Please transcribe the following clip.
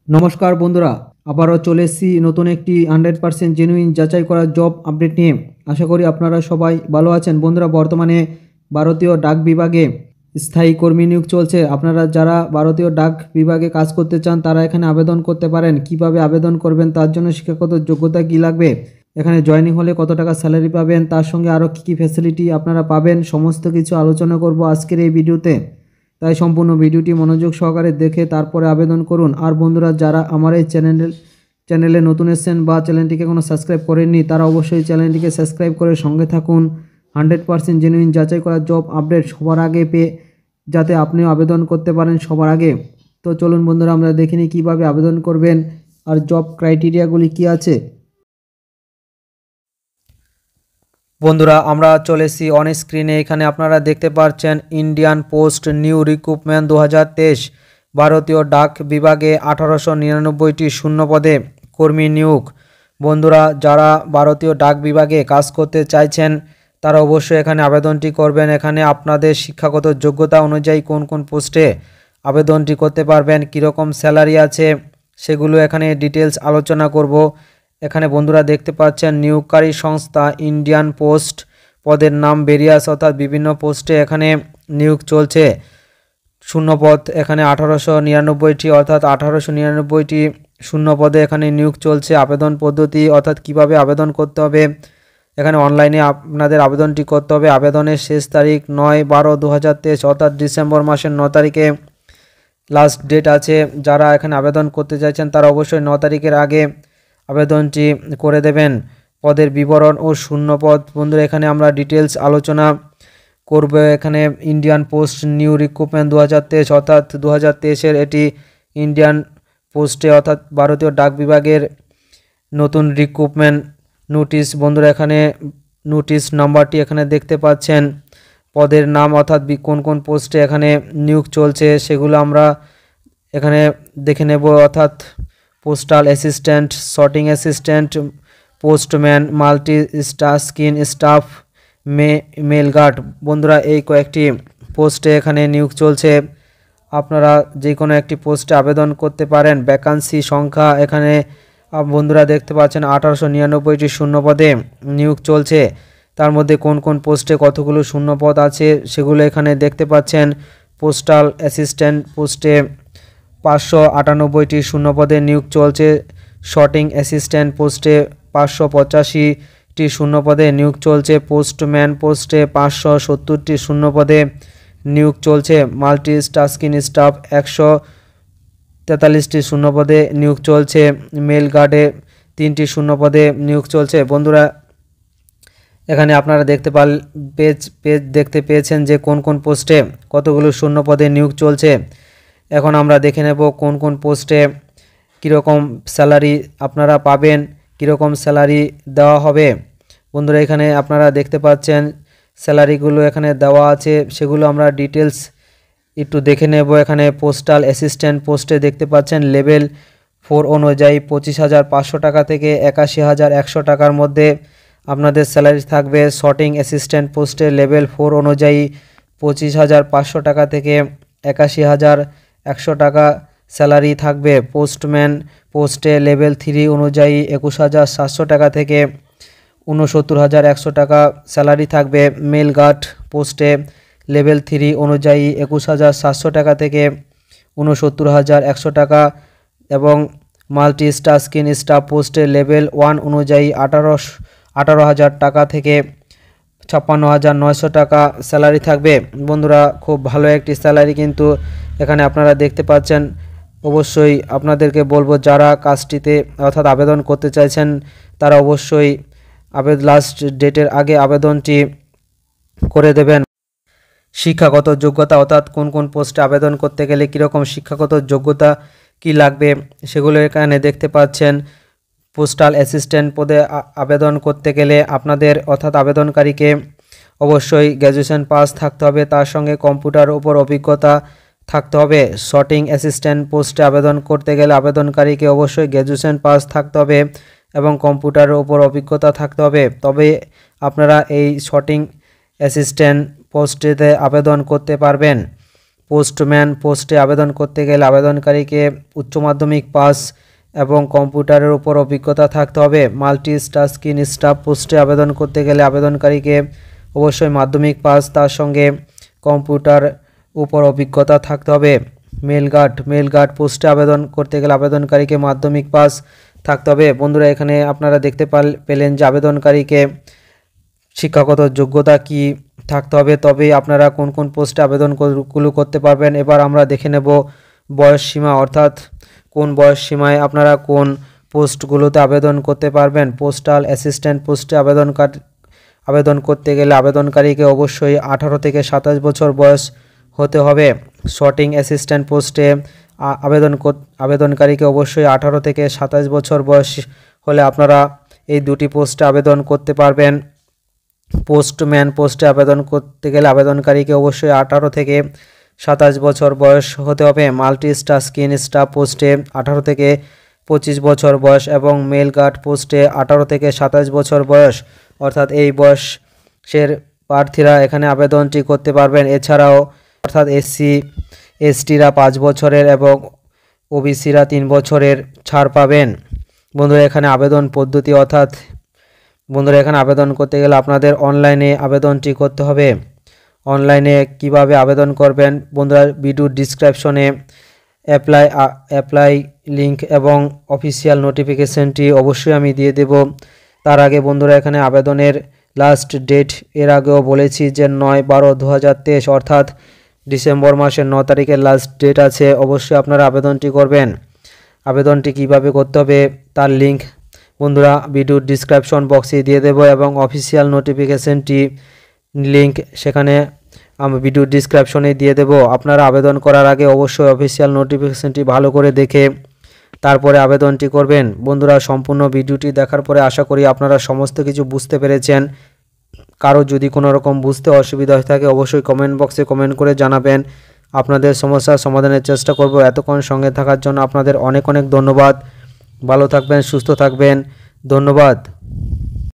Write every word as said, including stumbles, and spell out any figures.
নমস্কার বন্ধুরা, আবারও চলে এসেছি নতুন একটি হান্ড্রেড পার্সেন্ট জেনুইন যাচাই করা জব আপডেট নিয়ে। আশা করি আপনারা সবাই ভালো আছেন। বন্ধুরা, বর্তমানে ভারতীয় ডাক বিভাগে স্থায়ী কর্মী নিয়োগ চলছে। আপনারা যারা ভারতীয় ডাক বিভাগে কাজ করতে চান তারা এখানে আবেদন করতে পারেন। কিভাবে আবেদন করবেন, তার জন্য শিক্ষাগত যোগ্যতা কী লাগবে, এখানে জয়েনিং হলে কত টাকা স্যালারি পাবেন, তার সঙ্গে আরও কী কী ফ্যাসিলিটি আপনারা পাবেন, সমস্ত কিছু আলোচনা করব আজকের এই ভিডিওতে। তাই সম্পূর্ণ ভিডিওটি মনোযোগ সহকারে দেখে তারপরে আবেদন করুন। আর বন্ধুরা, যারা আমার এই চ্যানেল চ্যানেলে নতুন এসেছেন বা চ্যানেলটিকে কোনো সাবস্ক্রাইব করেননি তারা অবশ্যই চ্যানেলটিকে সাবস্ক্রাইব করে সঙ্গে থাকুন। হান্ড্রেড পার্সেন্ট জেনুইন যাচাই করা জব আপডেট সবার আগে পেয়ে যাতে আপনিও আবেদন করতে পারেন সবার আগে। তো চলুন বন্ধুরা, আমরা দেখে নিই কীভাবে আবেদন করবেন আর জব ক্রাইটেরিয়াগুলি কী আছে। বন্ধুরা, আমরা চলে এসেছি অন স্ক্রিনে। এখানে আপনারা দেখতে পাচ্ছেন ইন্ডিয়ান পোস্ট নিউ রিক্রুটমেন্ট দু হাজার তেইশ ভারতীয় ডাক বিভাগে আঠারোশো নিরানব্বইটি শূন্য পদে কর্মী নিয়োগ। বন্ধুরা, যারা ভারতীয় ডাক বিভাগে কাজ করতে চাইছেন তারা অবশ্যই এখানে আবেদনটি করবেন। এখানে আপনাদের শিক্ষাগত যোগ্যতা অনুযায়ী কোন কোন পোস্টে আবেদনটি করতে পারবেন, কীরকম স্যালারি আছে, সেগুলো এখানে ডিটেলস আলোচনা করব। এখানে বন্ধুরা দেখতে পাচ্ছেন নিয়োগকারী সংস্থা ইন্ডিয়ান পোস্ট, পদের নাম ভেরিয়াস, অর্থাৎ বিভিন্ন পোস্টে এখানে নিয়োগ চলছে। শূন্যপদ এখানে আঠারোশো নিরানব্বইটি অর্থাৎ আঠারোশো নিরানব্বইটি শূন্য পদে এখানে নিয়োগ চলছে। আবেদন পদ্ধতি অর্থাৎ কিভাবে আবেদন করতে হবে, এখানে অনলাইনে আপনাদের আবেদনটি করতে হবে। আবেদনের শেষ তারিখ নয় বারো দু হাজার তেইশ অর্থাৎ ডিসেম্বর মাসের ন তারিখে লাস্ট ডেট আছে। যারা এখানে আবেদন করতে চাইছেন তারা অবশ্যই ন তারিখের আগে আবেদনটি করে দেবেন। পদের বিবরণ ও শূন্য পদ বন্ধুরা এখানে আমরা ডিটেলস আলোচনা করব। এখানে ইন্ডিয়ান পোস্ট নিউ রিক্রুটমেন্ট দু হাজার তেইশ অর্থাৎ দু হাজার তেইশের এটি ইন্ডিয়ান পোস্টে অর্থাৎ ভারতীয় ডাক বিভাগের নতুন রিক্রুটমেন্ট নোটিশ। বন্ধুরা, এখানে নোটিশ নাম্বারটি এখানে দেখতে পাচ্ছেন। পদের নাম অর্থাৎ কোন কোন পোস্টে এখানে নিয়োগ চলছে সেগুলো আমরা এখানে দেখে নেব। অর্থাৎ postal assistant, sorting assistant, postman, multi tasking staff, মে মেল গার্ড। বন্ধুরা, এই কয়েকটি পোস্টে এখানে নিয়োগ চলছে। আপনারা যে কোনো একটি পোস্টে আবেদন করতে পারেন। ভ্যাকান্সি সংখ্যা এখানে বন্ধুরা দেখতে পাচ্ছেন আঠারোশো নিরানব্বইটি শূন্য পদে নিয়োগ চলছে। তার মধ্যে কোন কোন পোস্টে কতগুলো শূন্য পদ আছে সেগুলো এখানে দেখতে পাচ্ছেন। পোস্টাল অ্যাসিস্ট্যান্ট পোস্টে পাঁচশো আটানব্বইটি শূন্য পদে নিয়োগ চলছে। শর্টিং অ্যাসিস্ট্যান্ট পোস্টে পাঁচশো পঁচাশিটি শূন্য পদে নিয়োগ চলছে। পোস্টম্যান পোস্টে পাঁচশো সত্তরটি শূন্য পদে নিয়োগ চলছে। মাল্টি টাস্কিং স্টাফ একশো তেতাল্লিশটি শূন্য পদে নিয়োগ চলছে। মেল গার্ডে তিনটি শূন্য পদে নিয়োগ চলছে। বন্ধুরা, এখানে আপনারা দেখতে পাল পেজ পেজ দেখতে পেয়েছেন যে কোন কোন পোস্টে কতগুলো শূন্য পদে নিয়োগ চলছে। এখন আমরা দেখে নেব কোন কোন পোস্টে কীরকম স্যালারি আপনারা পাবেন, কীরকম স্যালারি দেওয়া হবে। বন্ধুরা, এখানে আপনারা দেখতে পাচ্ছেন স্যালারিগুলো এখানে দেওয়া আছে, সেগুলো আমরা ডিটেলস একটু দেখে নেব। এখানে পোস্টাল অ্যাসিস্ট্যান্ট পোস্টে দেখতে পাচ্ছেন লেভেল ফোর অনুযায়ী পঁচিশ হাজার পাঁচশো টাকা থেকে একাশি হাজার একশো টাকার মধ্যে আপনাদের স্যালারি থাকবে। শর্টিং অ্যাসিস্ট্যান্ট পোস্টে লেভেল ফোর অনুযায়ী পঁচিশ হাজার পাঁচশো টাকা থেকে একাশি হাজার একশো টাকা স্যালারি থাকবে। পোস্টম্যান পোস্টে লেভেল থ্রি অনুযায়ী একুশ হাজার সাতশো টাকা থেকে ঊনসত্তর হাজার একশো টাকা স্যালারি থাকবে। মেল গার্ড পোস্টে লেভেল থ্রি অনুযায়ী একুশ হাজার সাতশো টাকা থেকে ঊনসত্তর হাজার একশো টাকা এবং মাল্টি টাস্কিং স্টাফ পোস্টে লেভেল ওয়ান অনুযায়ী আঠারোশ আঠারো হাজার টাকা থেকে ছাপ্পান্ন হাজার নয়শো টাকা স্যালারি থাকবে। বন্ধুরা, খুব ভালো একটি স্যালারি কিন্তু এখানে আপনারা দেখতে পাচ্ছেন। অবশ্যই আপনাদেরকে বলবো যারা কাজটিতে অর্থাৎ আবেদন করতে চাইছেন তারা অবশ্যই আবেদন লাস্ট ডেটের আগে আবেদনটি করে দেবেন। শিক্ষাগত যোগ্যতা অর্থাৎ কোন কোন পোস্টে আবেদন করতে গেলে কীরকম শিক্ষাগত যোগ্যতা কি লাগবে সেগুলো এখানে দেখতে পাচ্ছেন। পোস্টাল অ্যাসিস্ট্যান্ট পদে আবেদন করতে গেলে আপনাদের অর্থাৎ আবেদনকারীকে অবশ্যই গ্র্যাজুয়েশন পাস থাকতে হবে, তার সঙ্গে কম্পিউটার উপর অভিজ্ঞতা থাকতে হবে। শর্টিং অ্যাসিস্ট্যান্ট পোস্টে আবেদন করতে গেলে আবেদনকারীকে অবশ্যই গ্র্যাজুয়েশন পাস থাকতে হবে এবং কম্পিউটারের উপর অভিজ্ঞতা থাকতে হবে, তবে আপনারা এই শর্টিং অ্যাসিস্ট্যান্ট পোস্টেতে আবেদন করতে পারবেন। পোস্টম্যান পোস্টে আবেদন করতে গেলে আবেদনকারীকে উচ্চ মাধ্যমিক পাস এবং কম্পিউটারের উপর অভিজ্ঞতা থাকতে হবে। মাল্টি টাস্কিং স্টাফ পোস্টে আবেদন করতে গেলে আবেদনকারীকে অবশ্যই মাধ্যমিক পাস, তার সঙ্গে কম্পিউটার উপর অভিজ্ঞতা থাকতে হবে। মেল গার্ড মেল গার্ড পোস্টে আবেদন করতে গেলে আবেদনকারীকে মাধ্যমিক পাস থাকতে হবে। বন্ধুরা, এখানে আপনারা দেখতে পেলেন যে আবেদনকারীকে শিক্ষাগত যোগ্যতা কি থাকতে হবে, তবেই আপনারা কোন কোন পোস্টে আবেদনগুলো করতে পারবেন। এবার আমরা দেখে নেব বয়স সীমা, অর্থাৎ কোন বয়স সীমায় আপনারা কোন পোস্টগুলোতে আবেদন করতে পারবেন। পোস্টাল অ্যাসিস্ট্যান্ট পোস্টে আবেদন আবেদন করতে গেলে আবেদনকারীকে অবশ্যই আঠারো থেকে সাতাশ বছর বয়স হতে হবে। শর্টিং অ্যাসিস্ট্যান্ট পোস্টে আবেদন আবেদনকারীকে অবশ্যই আঠারো থেকে সাতাশ বছর বয়স হলে আপনারা এই দুটি পোস্টে আবেদন করতে পারবেন। পোস্টম্যান পোস্টে আবেদন করতে গেলে আবেদনকারীকে অবশ্যই আঠারো থেকে সাতাশ বছর বয়স হতে হবে। মাল্টি টাস্কিং স্টাফ পোস্টে আঠারো থেকে পঁচিশ বছর বয়স এবং মেল গার্ড পোস্টে আঠারো থেকে সাতাশ বছর বয়স, অর্থাৎ এই বয়সের প্রার্থীরা এখানে আবেদনটি করতে পারবেন। এছাড়াও অর্থাৎ এসসি এসটিরা পাঁচ বছরের এবং ওবিসিরা তিন বছরের ছাড় পাবেন। বন্ধুরা, এখানে আবেদন পদ্ধতি অর্থাৎ বন্ধুরা এখানে আবেদন করতে গেলে আপনাদের অনলাইনে আবেদনটি করতে হবে। অনলাইনে কিভাবে আবেদন করবেন বন্ধুরা, ভিডিও ডিসক্রিপশনে অ্যাপ্লাই অ্যাপ্লাই লিঙ্ক এবং অফিসিয়াল নোটিফিকেশনটি অবশ্যই আমি দিয়ে দেব। তার আগে বন্ধুরা, এখানে আবেদনের লাস্ট ডেট এর আগেও বলেছি যে নয় বারো দু হাজার তেইশ, অর্থাৎ ডিসেম্বর মাসের ন তারিখের লাস্ট ডেট আছে। অবশ্যই আপনারা আবেদনটি করবেন। আবেদনটি কিভাবে করতে হবে তার লিঙ্ক বন্ধুরা ভিডিও ডিসক্রিপশন বক্সে দিয়ে দেব এবং অফিসিয়াল নোটিফিকেশনটি লিঙ্ক সেখানে আমি ভিডিও ডিসক্রিপশনে দিয়ে দেব। আপনারা আবেদন করার আগে অবশ্যই অফিসিয়াল নোটিফিকেশনটি ভালো করে দেখে তারপরে আবেদনটি করবেন। বন্ধুরা, সম্পূর্ণ ভিডিওটি দেখার পরে আশা করি আপনারা সমস্ত কিছু বুঝতে পেরেছেন। কারো যদি কোনো রকম বুঝতে অসুবিধা হয়ে থাকে অবশ্যই কমেন্ট বক্সে কমেন্ট করে জানাবেন। আপনাদের সমস্যার সমাধানের চেষ্টা করব। এতক্ষণ সঙ্গে থাকার জন্য আপনাদের অনেক অনেক ধন্যবাদ। ভালো থাকবেন, সুস্থ থাকবেন। ধন্যবাদ।